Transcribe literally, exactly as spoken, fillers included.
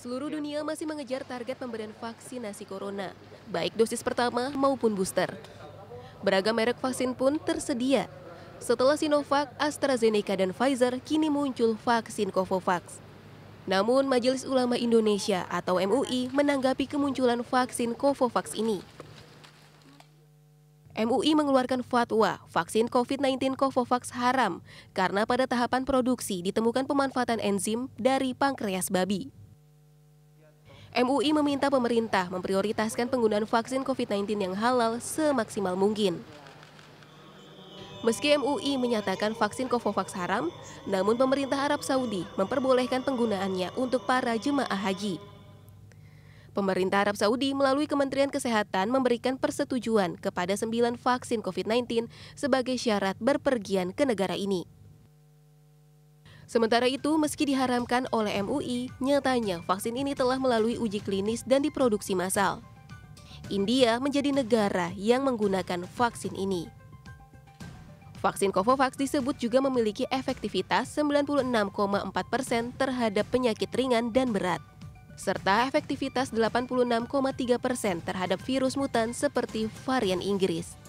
Seluruh dunia masih mengejar target pemberian vaksinasi corona, baik dosis pertama maupun booster. Beragam merek vaksin pun tersedia. Setelah Sinovac, AstraZeneca, dan Pfizer, kini muncul vaksin Covovax. Namun, Majelis Ulama Indonesia atau M U I menanggapi kemunculan vaksin Covovax ini. M U I mengeluarkan fatwa vaksin COVID sembilan belas Covovax haram karena pada tahapan produksi ditemukan pemanfaatan enzim dari pankreas babi. M U I meminta pemerintah memprioritaskan penggunaan vaksin COVID sembilan belas yang halal semaksimal mungkin. Meski M U I menyatakan vaksin Covovax haram, namun pemerintah Arab Saudi memperbolehkan penggunaannya untuk para jemaah haji. Pemerintah Arab Saudi melalui Kementerian Kesehatan memberikan persetujuan kepada sembilan vaksin COVID sembilan belas sebagai syarat berpergian ke negara ini. Sementara itu, meski diharamkan oleh M U I, nyatanya vaksin ini telah melalui uji klinis dan diproduksi massal. India menjadi negara yang menggunakan vaksin ini. Vaksin Covovax disebut juga memiliki efektivitas sembilan puluh enam koma empat persen terhadap penyakit ringan dan berat, serta efektivitas delapan puluh enam koma tiga persen terhadap virus mutan seperti varian Inggris.